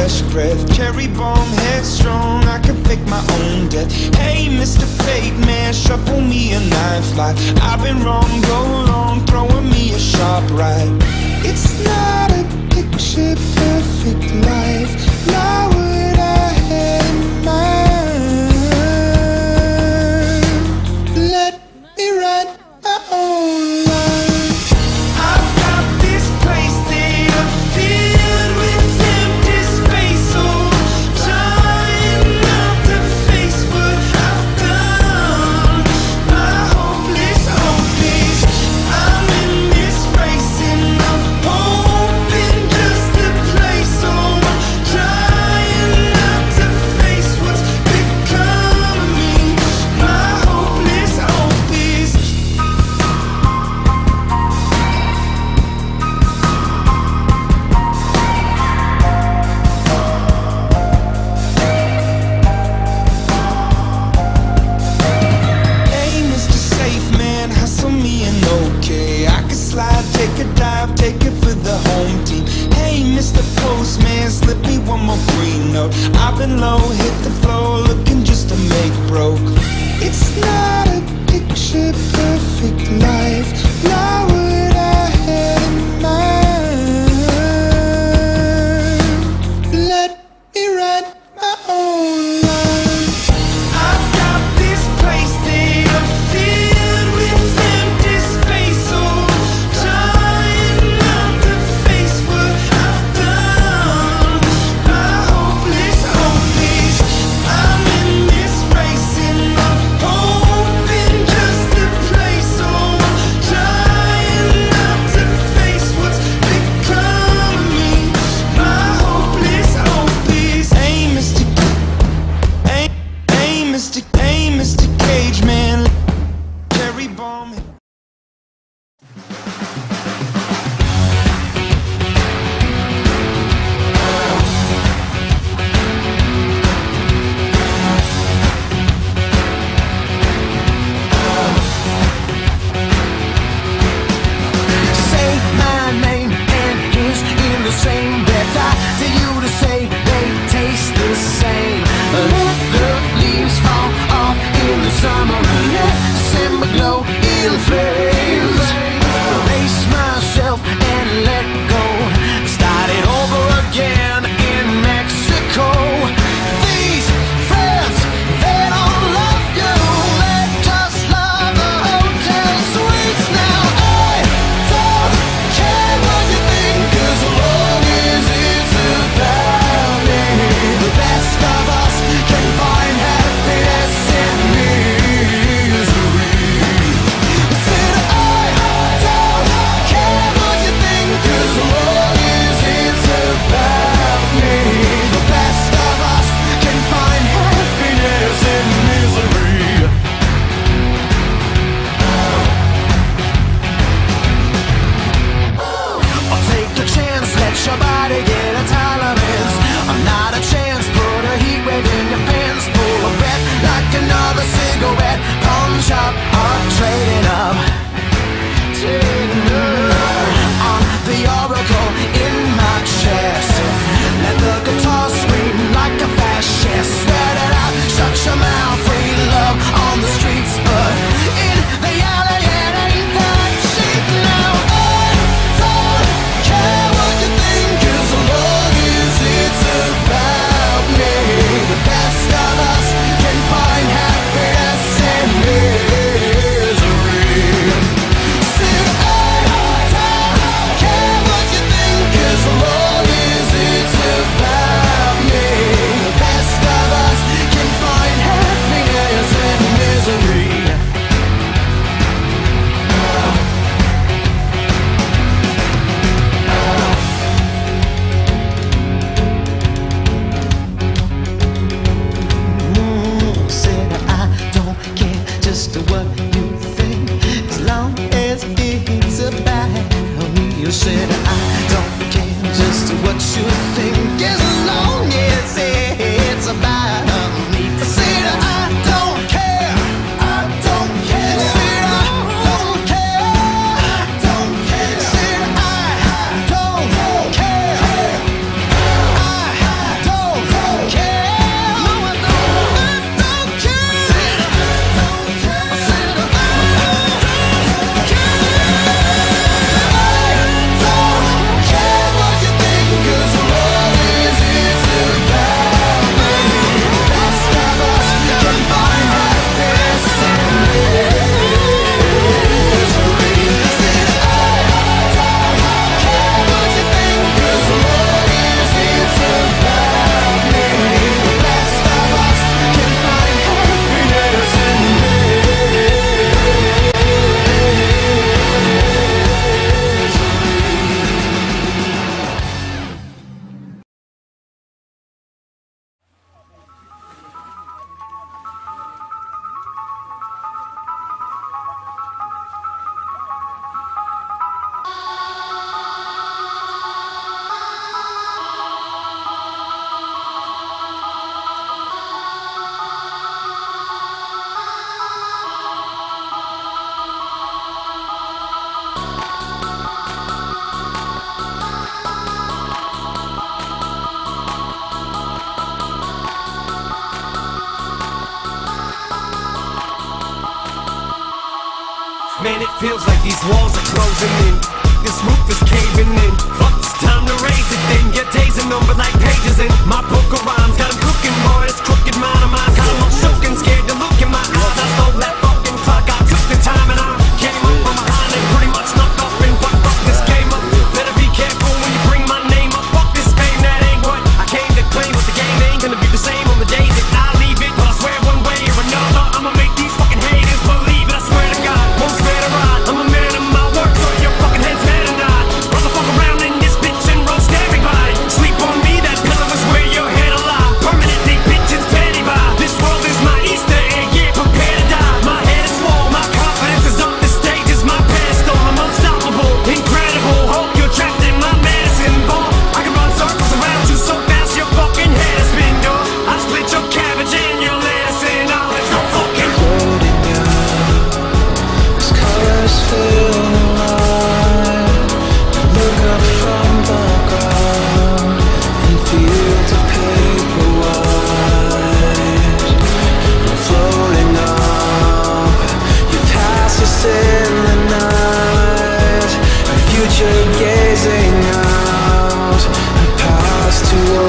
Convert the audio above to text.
fresh breath. Cherry bomb, headstrong, I can fake my own death. Hey, Mr. Fake Man, shuffle me a knife like I've been wrong, go long, throwing me a sharp right. It's not a picture perfect life, not what I had in mind. Let me write my own life. I've got this place that I filled with empty space, so trying not to face what I've done. My hopeless hope is I'm in this race and I'm hoping just to play, so I'm trying not to face what's become of me. My hopeless hope is hey, Mr. Safe Man, hustle me and okay, I can slide, take a dive, take it for the home team. Hey, Mr. Postman, slip me one more green note. I've been low, hit the floor, looking just to make broke. It's not a picture perfect life, not what I had in mind. Let me write my own life. I've got this place that I filled with empty space, so trying not to face what I've done. My hopeless hope is I'm in this race and I'm hoping just to play, so I'm trying not to face what's become of me. My hopeless hope is hey, Mr. Cage Man, cherry bomb. Say my name and his in the same breath. I tell you to say they taste the same. Let the leaves fall off in the summer and let December glow in flames. Brace myself and let go. Start it over again in Mexico. These friends, they don't love you. They just love the hotel suites now. I don't care what you think, 'cause as long as it's about me, the best of us can find happiness in misery. Said I don't care what you think, 'cause as long as it's about me, the best of us can find happiness in misery. I'll take a chance, let your body get a tolerance. I'm not a chance, put a heat wave in your pants. Pull a breath like another cigarette. Pawn shop, heart trading up. On the oracle in my chest. Let the guitar scream like a fascist. Sweat it out, shut your mouth. Free love on the streets, but in the alley it ain't that cheap now. I don't care what you think, 'cause as long as it's about me, the best of us can find happiness in misery. Said I don't care what you think, 'cause as long as it's about me, the best of us can find happiness in misery. Said I don't care just what you think, as long as it's about me. You said I don't care just what you think, as long as it's about me. Said I don't care, I don't care. Said I don't care, I don't care. Said I don't care, I Man, it feels like these walls are closing in. This roof is caving in. Fuck, it's time to raise it then. Get days and numbered like pages in my book of rhymes. Got 'em cooking, boy, this crooked mind of mine. Got 'em all shook and scared to look in my eyes. I stole that fucking clock, I took the time and I came up from behind and pretty much snuck up and fucked up this game up. Better be careful when you bring my name up. Fuck this fame, that ain't what I came to claim. But the game ain't gonna be the same on the day that I leave it. But I swear one way or another, I'ma make these fucking haters believe it. I swear to God, won't swear to ride. I'm a man of my word, so your fucking head's man or not. Brother, fuck around in this bitch and roast everybody. Sleep on me, that pillow is where your head alive. Permanently bitches petty by. This world is my Easter egg, yeah, prepare to die. My head is swole, my confidence is up, the stage is my pedestal. I'm unstoppable, incredible. Hope you're trapped in my medicine ball. I can run circles around you so fast your fucking head is spin, dog. I split your cabbage and your lettuce and all that's no fucking Floating out as colors fill the light. Look up from the ground in fields of paper white. I'm floating up, your past is in the night. Our future gazing out, our past to